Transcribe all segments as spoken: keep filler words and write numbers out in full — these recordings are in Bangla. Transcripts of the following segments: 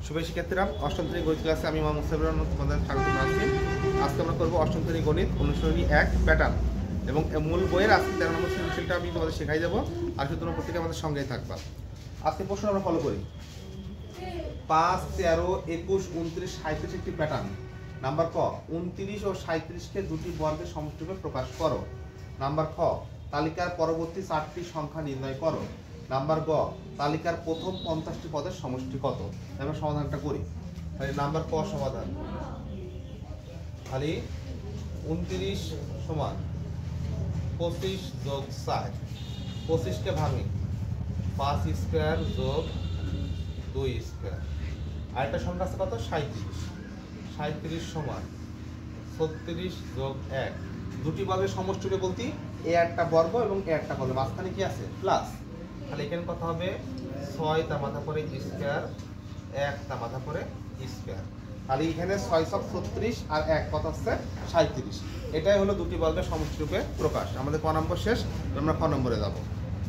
শুভ শিক্ষার্থীরা, অষ্টম শ্রেণী গণিত ক্লাসে আমি মোহাম্মদ মুস্তাফিজুর রহমান তোমাদের স্বাগত জানাচ্ছি। আজকে আমরা করবো অষ্টম শ্রেণী গণিত অনুশীলনী এক প্যাটার্ন এবং মূল বইয়ের আজকে তেরো নম্বর সৃজনশীলটা আমি তোমাদের শেখাই দেবো। আর সুতরাং প্রত্যেকে আমাদের সঙ্গেই থাকবা। আজকে প্রশ্ন আমরা ফলো করি। পাঁচ, তেরো, একুশ, উনত্রিশ, সাঁইত্রিশ একটি প্যাটার্ন। নাম্বার ক, উনত্রিশ ও সাঁইত্রিশকে দুটি বর্গের সমষ্টিরূপে প্রকাশ করো। নাম্বার খ, তালিকার পরবর্তী চারটি সংখ্যা নির্ণয় করো। নাম্বার গ, তালিকার প্রথম পঞ্চাশটি পদের সমষ্টি কত? আমরা সমাধানটা করি। তাহলে নাম্বার ক সমাধান, খালি উনত্রিশ সমান পঁচিশ যোগ চার, পঁচিশকে ভাঙি পাঁচ স্কোয়ার যোগ দুই স্কোয়ার। আরেকটা সংখ্যা আছে কত? সাঁইত্রিশ। সাঁইত্রিশ সমান ছত্রিশ যোগ এক। দুটি বর্গের সমষ্টিরূপে বলতে এ একটা বর্গ এবং এ একটা বর্গ, মাঝখানে কি আছে? প্লাস। তাহলে এখানে কথা হবে ছয় তার মাথা পরে স্কোয়ার, এক তার মাথা পরে স্কোয়ার। তাহলে এখানে ছয় সব ছত্রিশ আর এক কত হচ্ছে? সাঁইত্রিশ। এটাই হলো দুটি বর্গের সমষ্টিরূপে প্রকাশ। আমাদের ক নম্বর শেষ, আমরা খ নম্বরে যাব।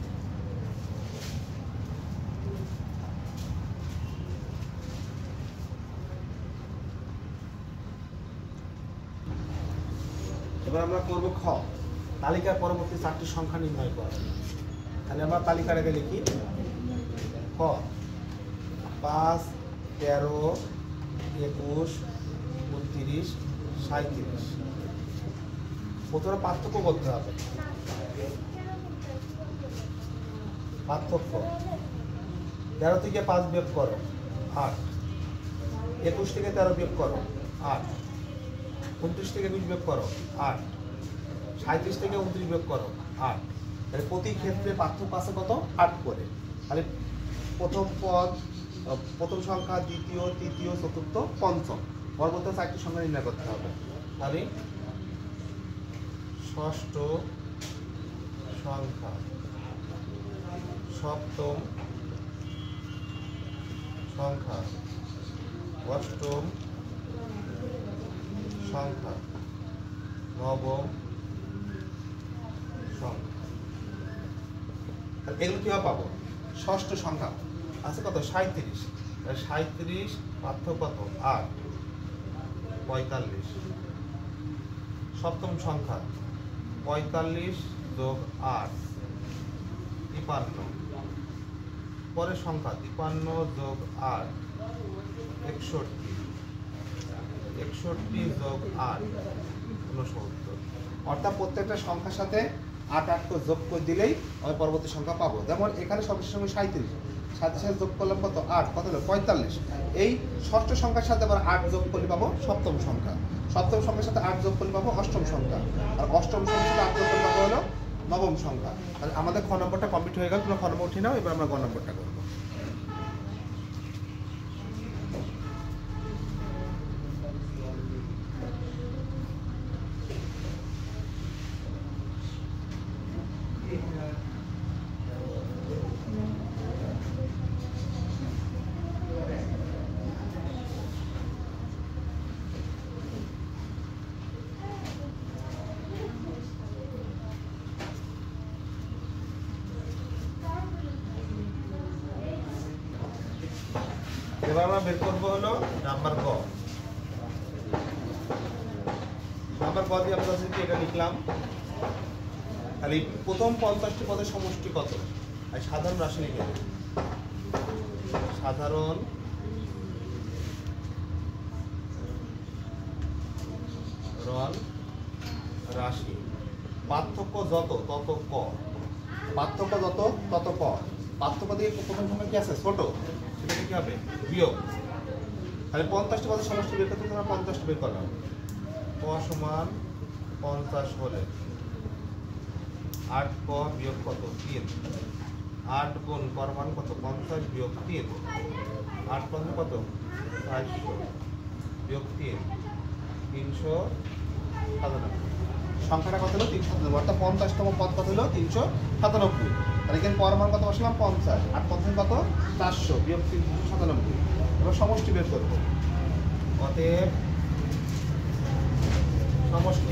এবার আমরা করব খ, তালিকার পরবর্তী চারটি সংখ্যা নির্ণয় করা। তাহলে আমরা তালিকার আগে লিখি ক, পাঁচ, তেরো, একুশ, উনত্রিশ, সাঁইত্রিশ। প্রথমে পার্থক্য করতে হবে। পার্থক্য, তেরো থেকে পাঁচ বিয়োগ করো আট, একুশ থেকে তেরো বিয়োগ করো আট, উনত্রিশ থেকে বিশ বিয়োগ করো আট, সাঁইত্রিশ থেকে উনত্রিশ বিয়োগ করো আট। তাহলে প্রতি ক্ষেত্রে পার্থক্য আছে কত? আট করে। তাহলে প্রথম পদ, প্রথম সংখ্যা, দ্বিতীয়, তৃতীয়, চতুর্থ, পঞ্চম, পরবর্তী চারটি সংখ্যা নির্ণয় করতে হবে। তাহলে ষষ্ঠ সংখ্যা, সপ্তম সংখ্যা, অষ্টম সংখ্যা, নবম সংখ্যা। এগুলো কিভাবে পাবো? ষষ্ঠ সংখ্যা আছে কত? সাঁইত্রিশ। সাঁইত্রিশ পার্থক্য কত? আট, পঁয়তাল্লিশ। সপ্তম সংখ্যা পঁয়তাল্লিশ যোগ আট, তিপান্ন। পরের সংখ্যা তিপান্ন যোগ আট, একষট্টি। একষট্টি যোগ আট, ঊনসত্তর। অর্থাৎ প্রত্যেকটা সংখ্যার সাথে আট আট করে যোগ করে দিলেই আমি পরবর্তী সংখ্যা পাবো। যেমন এখানে সবশেষ সঙ্গে সাঁইত্রিশ, সাথে সাথে যোগ করলাম কত? আট, কত হলো? পঁয়তাল্লিশ। এই ষষ্ঠ সংখ্যার সাথে আবার আট যোগ করলে পাবো সপ্তম সংখ্যা, সপ্তম সংখ্যার সাথে আট যোগ করলে পাবো অষ্টম সংখ্যা, আর অষ্টম সংখ্যার সাথে আট যোগ করলে পাবো হলো নবম সংখ্যা। তাহলে আমাদের খ নম্বরটা কমপ্লিট হয়ে গেল। তোমরা খ নম্বর উঠে নাও। এবার আমরা গ নম্বরটা করবো। এবার আমরা বের করবো হলো নাম্বার গ। নাম্বার গ দিয়ে আমরা এটা লিখলাম। তাহলে প্রথম পঞ্চাশটি পদের সমষ্টি কত? আর সাধারণ রাশি লিখে দেব। সাধারণ রন রাশি। পার্থক্য যত তত ক। পার্থক্য যত তত ক। পার্থক্য দিয়ে প্রথম সংখ্যা কি আছে? ছোট, সেটা কি হবে? বিয়োগ। তাহলে পঞ্চাশটি পদের সমষ্টি বের করতে আমরা পঞ্চাশটি বের করলাম। ক সমান পঞ্চাশ হলে আট ক বিয়োগ কত? তিন। আট গুণ কর মান কত? পঞ্চাশ বিয়োগ তিন। আট পঞ্চাশ কত? চারশো বিয়োগ তিন, তিনশো সাতানব্বই। সংখ্যাটা কত হলো? তিনশো সাতানব্বই। অর্থাৎ পঞ্চাশতম পদ কত হলো? তিনশো সাতানব্বই। তাহলে এখানে পর মান কত বসলাম? পঞ্চাশ। আট পঞ্চাশ কত? চারশো বিয়োগ তিনশো সাতানব্বই। এবার সমষ্টি বের করবো। অতএব সমষ্টি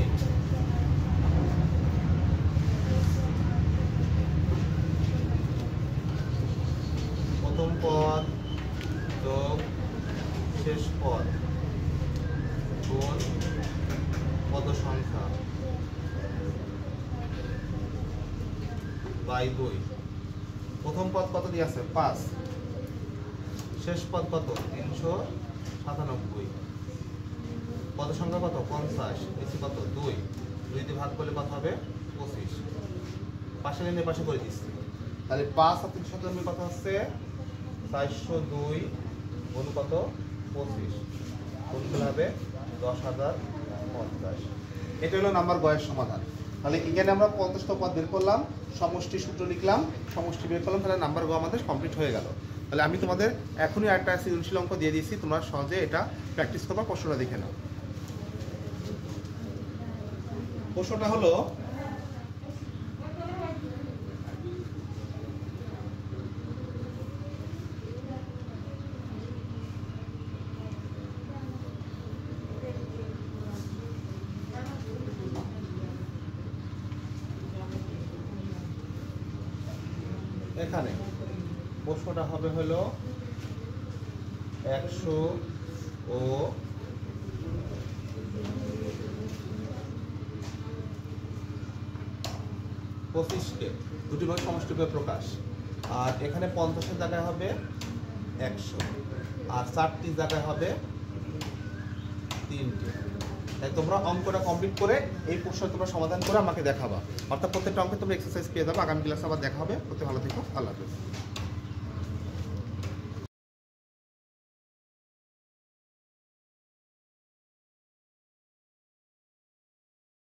প্রথম পদ যোগ বাই দুই। প্রথম পদ কত দিয়ে আছে? পাঁচ। শেষ পদ কত? তিনশো সাতানব্বই। পদ সংখ্যা কত? পঞ্চাশ। নিচে কত? দুই। দুই দিয়ে ভাগ করলে কত হবে? পঁচিশ। পাশে লাইনে পাশে করে দিচ্ছি। তাহলে পাঁচ আর তিনশো সাতানব্বই কত হচ্ছে? চারশো দুই গুণ কত? পঁচিশ। গুণ করলে হবে দশ হাজার পঞ্চাশ। এটা হলো নাম্বার গয়ের সমাধান। তাহলে এখানে আমরা পঞ্চাশটা পদ বের করলাম, সমষ্টি সূত্র লিখলাম, সমষ্টি বের করলাম, তাহলে নাম্বার গ আমাদের কমপ্লিট হয়ে গেল। তাহলে আমি তোমাদের এখনই একটা সৃজনশীল অঙ্ক দিয়ে দিচ্ছি, তোমরা সহজে এটা প্র্যাকটিস করবা। প্রশ্নটা দেখে নাও। প্রশ্নটা হলো এখানে প্রশ্নটা হবে হলো একশো ও পঁচিশকে দুটি ভাগে সমষ্টিভাবে প্রকাশ। আর এখানে পঞ্চাশের জায়গায় হবে একশো, আর চারটি জায়গায় হবে তিনটি। তাই তোমরা অঙ্কটা কমপ্লিট করে এই প্রশ্ন তোমরা সমাধান করে আমাকে দেখাবা। অর্থাৎ প্রত্যেকটা অঙ্কে তোমরা এক্সারসাইজ পেয়ে যাবে। আগামী ক্লাসে আবার দেখা হবে। প্রত্যেক ভালো থেকো। আল্লাহ হাফেজ।